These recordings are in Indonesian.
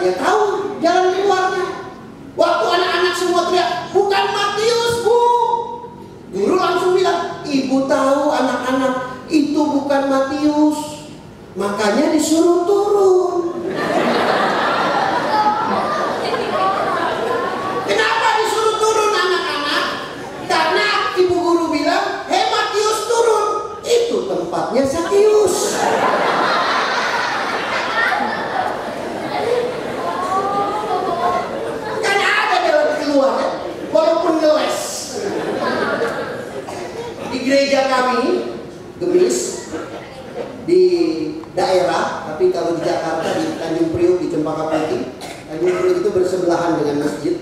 dia tahu jalan keluarnya. Waktu anak-anak semua teriak, bukan Matius, Bu. Guru langsung bilang, Ibu tahu anak-anak, itu bukan Matius. Makanya disuruh turun. Kenapa disuruh turun anak-anak? Karena ibu guru bilang, hei Matius turun. Itu tempatnya Sakius. Kan ada jalan keluar ya? Walaupun ngeles. Di gereja kami, Gemis, di daerah, tapi kalau di Jakarta di Tanjung Priok, di Cempaka Putih, Tanjung Priok itu bersebelahan dengan masjid.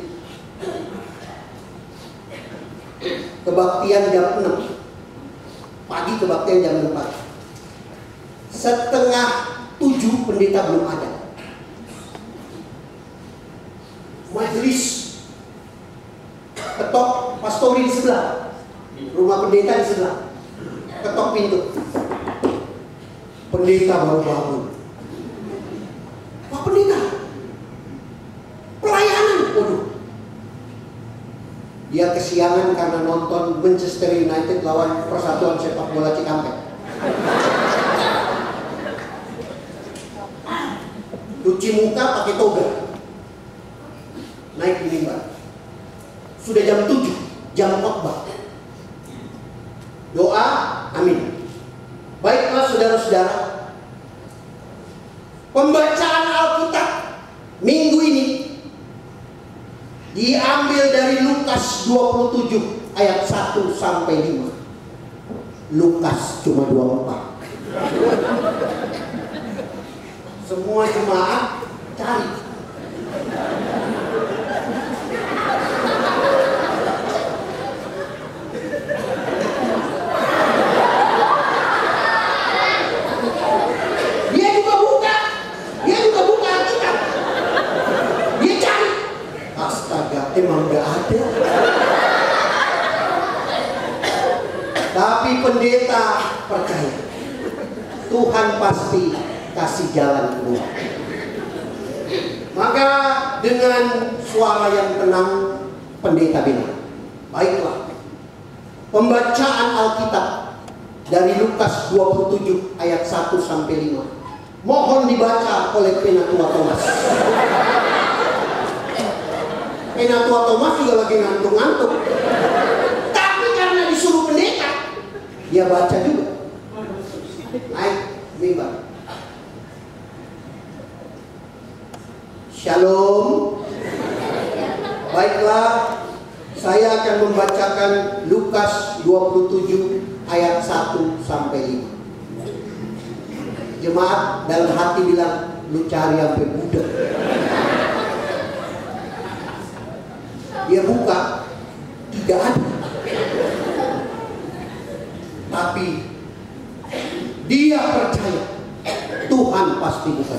Kebaktian jam 6 pagi, kebaktian jam 4. Setengah 7 pendeta belum ada. Majelis ketok pastori di sebelah, rumah pendeta di sebelah, ketok pintu. Pendeta baru bangun. Pak pendeta, pelayanan. Waduh, dia kesiangan karena nonton Manchester United lawan Persatuan Sepak Bola Cikampek. Cuci muka pakai toga, naik di mimbar. Sudah jam 7, jam khotbah. Doa, amin. Baiklah saudara-saudara, pembacaan Alkitab minggu ini diambil dari Lukas 27 ayat 1 sampai 5. Lukas cuma 24. Semua jemaat cari. Emang gak ada. Tapi pendeta percaya Tuhan pasti kasih jalan keluar. Maka dengan suara yang tenang pendeta bilang, baiklah, pembacaan Alkitab dari Lukas 27 ayat 1 sampai 5 mohon dibaca oleh Penatua Thomas. Penatua Thomas juga lagi ngantuk-ngantuk. Tapi karena disuruh pendeta, dia baca juga. Naik mimbar. Shalom. Baiklah, saya akan membacakan Lukas 27 ayat 1 sampai 5. Jemaat dalam hati bilang, lu cari sampai budak. Dia buka, tidak ada. Tapi dia percaya Tuhan pasti buka.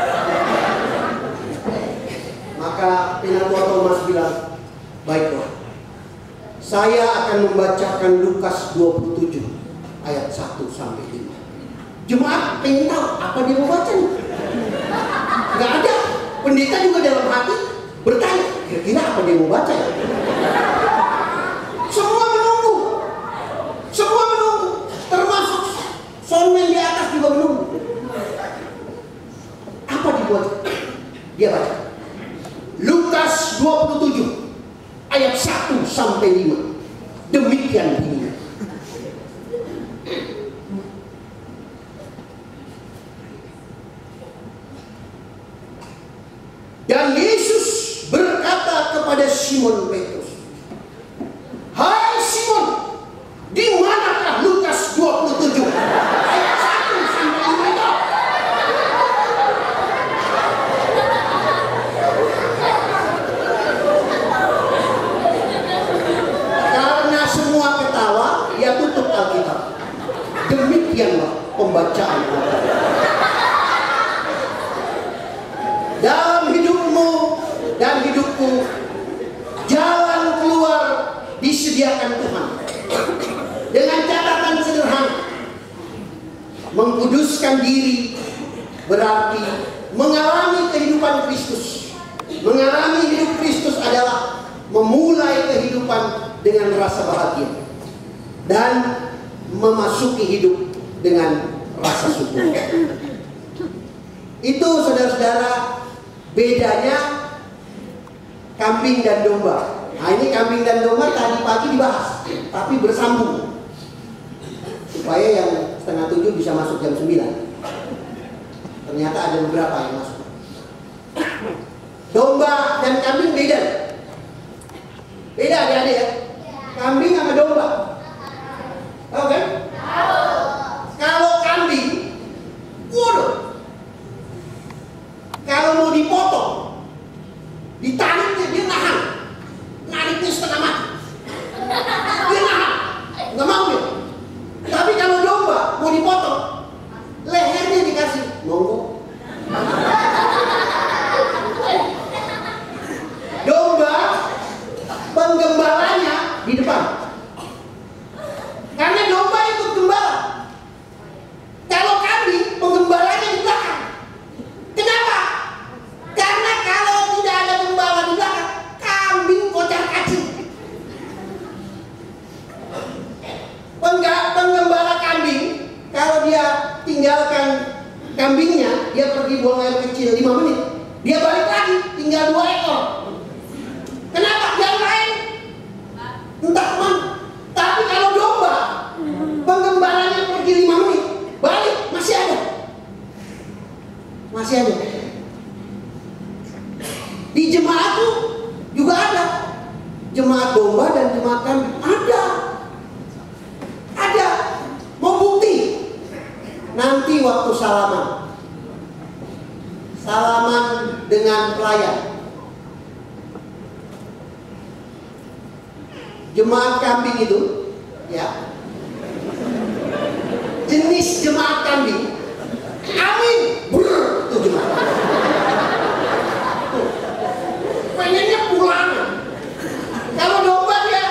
Maka Penatua Thomas bilang, baiklah, saya akan membacakan Lukas 27 ayat 1 sampai 5. Jemaat pengen tahu apa dia mau baca. Gak ada. Pendeta juga dalam hati bertanya, kira-kira apa dia mau baca ya? Semua menunggu. Semua menunggu. Termasuk soundman di atas juga menunggu. Apa dibuat? Dia baca Lukas 27 ayat 1 sampai 5. Demikian bunyinya. Dan Yesus berkata kepada Simon Petrus, hai Simon, di manakah Lukas 27 ayat 1 sampai 5 itu? Karena semua ketawa, dia tutup Alkitab. Demikianlah pembacaan Alkitab. Dalam hidupmu dan hidupku, jalan keluar disediakan Tuhan dengan catatan sederhana. Mengkuduskan diri berarti mengalami kehidupan Kristus. Mengalami hidup Kristus adalah memulai kehidupan dengan rasa bahagia dan memasuki hidup dengan rasa syukur. Itu saudara-saudara bedanya kambing dan domba. Nah, ini kambing dan domba tadi pagi dibahas, tapi bersambung supaya yang 6:30 bisa masuk jam 9. Ternyata ada beberapa yang masuk. Domba dan kambing beda. Beda adik-adik ya. Kambing sama domba. Tahu kan? Kalau kambing, waduh, kalau mau dipotong, ditariknya dia nahan, nariknya setengah mati, dia nahan, nggak mau dia. Tapi kalau domba mau dipotong, lehernya dikasih, monggo. Domba penggembalanya di depan, karena domba ikut gembala. Kalau kambing penggembalanya di belakang. Kenapa? Karena kalau tidak ada gembala di belakang, kambing kocar kacir. Penggembala kambing, kalau dia tinggalkan kambingnya, dia pergi buang air kecil 5 menit, dia balik lagi, tinggal 2 ekor. Kenapa? Yang lain entah kemana. Tapi kalau domba, penggembalanya pergi 5 menit, balik, masih ada. Masih ada. Di jemaat tuh juga ada. Jemaat domba dan jemaat kambing. Ada. Ada. Mau bukti? Nanti waktu salaman. Salaman dengan pelayan. Jemaat kambing itu, ya. Jenis jemaat kambing, amin, brrr, itu jemaat. Pengennya pulang. Kalau domba dia,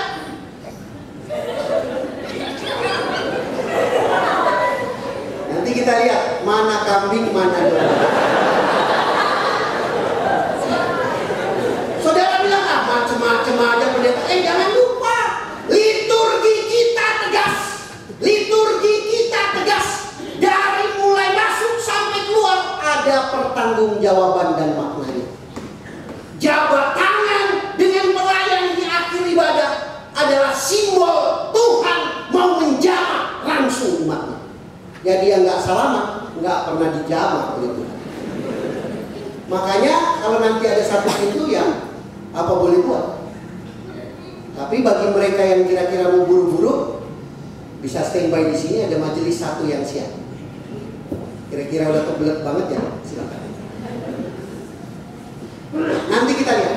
nanti kita lihat mana kambing, mana domba. Saudara bilang macam-macam aja pendeta. Jangan lupa, liturgi kita tegas. Liturgi kita tegas. Dari mulai masuk sampai keluar ada pertanggungjawaban dan maknanya. Jabat tangan dengan pelayan di akhir ibadah adalah simbol Tuhan mau menjamah langsung umatnya. Jadi yang nggak salaman nggak pernah dijamah oleh Tuhan. Makanya kalau nanti ada satu pintu yang apa boleh buat. Tapi bagi mereka yang kira-kira mau buru-buru, bisa standby di sini, ada majelis satu yang siap. Kira-kira udah kebelet banget ya, silakan. Nanti kita lihat.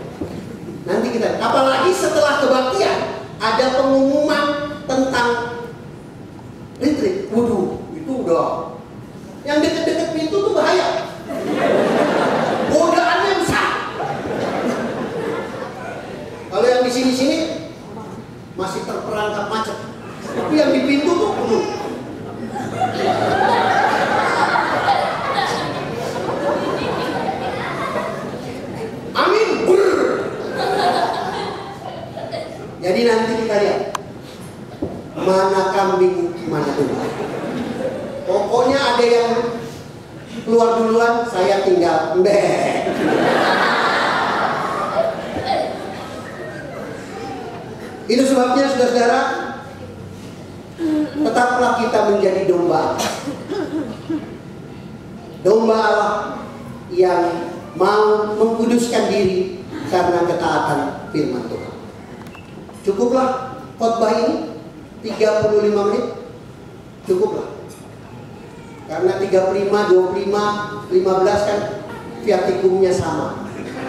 Apalagi setelah kebaktian ada pengumuman tentang retreat. Waduh, itu udah. Yang deket-deket pintu tuh bahaya. Godaannya besar. Kalau yang di sini-sini masih terperangkap macet. Tapi yang di pintu tuh penuh. Amin. Jadi nanti kita lihat mana kambing, mana domba. Pokoknya ada yang keluar duluan, saya tinggal. Itu sebabnya saudara-saudara, tetaplah kita menjadi domba. Domba Allah yang mau mengkuduskan diri karena ketaatan firman Tuhan. Cukuplah khotbah ini 35 menit. Cukuplah. Karena 35, 25, 15 kan viatikumnya sama.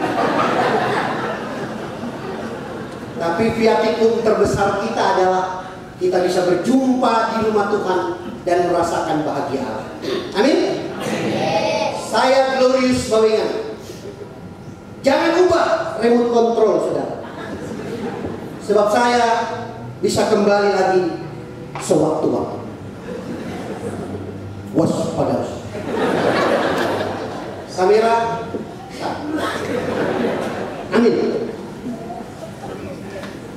Tapi viatikum terbesar kita adalah kita bisa berjumpa di rumah Tuhan dan merasakan bahagia Allah. Amin. Saya Glorius Bawengan. Jangan ubah remote control, saudara. Sebab saya bisa kembali lagi sewaktu-waktu. Waspada. Kamera. Amin.